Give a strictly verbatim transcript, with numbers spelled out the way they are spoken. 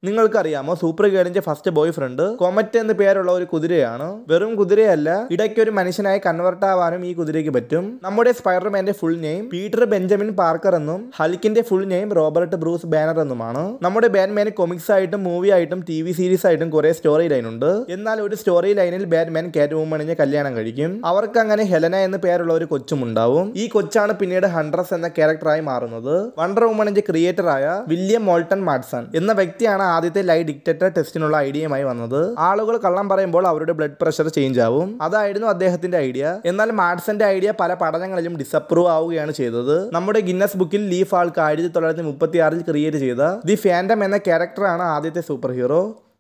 നിങ്ങൾക്കറിയാമോ സൂപ്പർ ഗേളിന്റെ first boy friend comet എന്ന പേരുള്ള ഒരു കുതിരയാണ്. വെറും കുതിരയല്ല, ഇടയ്ക്ക് ഒരു മനുഷ്യനായി കൺവെർട്ട് ആവാനും ഈ കുതിരയ്ക്ക് പറ്റും. നമ്മുടെ സ്പൈഡർമാന്റെ full name Peter Benjamin Parker എന്നും ഹൾക്കിന്റെ full name Robert Bruce Banner എന്നുമാണ്. നമ്മുടെ ബാറ്റ്മാന് കൊമിക്സ് ആയിട്ടും മൂവി ആയിട്ടും ടി വി സീരീസ് ആയിട്ടും കുറെ സ്റ്റോറി ലൈൻ ഉണ്ട്. എന്നാൽ ഒരു സ്റ്റോറി ലൈനിൽ ബാറ്റ്മാൻ കാറ്റ് വുമണിനെ കല്യാണം കഴിക്കും. അവർക്ക് അങ്ങനെ ഹെലന എന്ന പേരുള്ള ഒരു കൊച്ചും ഉണ്ടാവും. ഈ കൊച്ചാണ് പിന്നീട് ഹൺഡ്രസ് എന്ന ക്യാരക്ടറായി മാറുന്നത്. വണ്ടർ വുമണിന്റെ ക്രിയേറ്ററായ വില്യം മോൾട്ടൺ മാഡ്സൺ എന്ന വ്യക്തിയാണ് ആദ്യത്തെ ലൈ ഡിക്റ്റേറ്റർ ടെസ്റ്റിനുള്ള ഐഡിയയുമായി വന്നത്. ആളുകൾ കള്ളം പറയുമ്പോൾ അവരുടെ ബ്ലഡ് പ്രഷർ ചേഞ്ച് ആവും. അതായിരുന്നു അദ്ദേഹത്തിന്റെ ഐഡിയ. എന്നാൽ മാഡ്സന്റെ ഐഡിയ പല പഠനങ്ങളിലും ഡിസപ്രൂവ് ആവുകയാണ് ചെയ്തത്. നമ്മുടെ ഗിന്നസ് ബുക്കിൽ ലീഫ് ആൾക്ക് ആയിരത്തി തൊള്ളായിരത്തി മുപ്പത്തി ആറിൽ ക്രിയേറ്റ് ചെയ്ത ദി ഫാൻഡം എന്ന ക്യാരക്ടറാണ് ആദ്യത്തെ സൂപ്പർ ഹീറോ.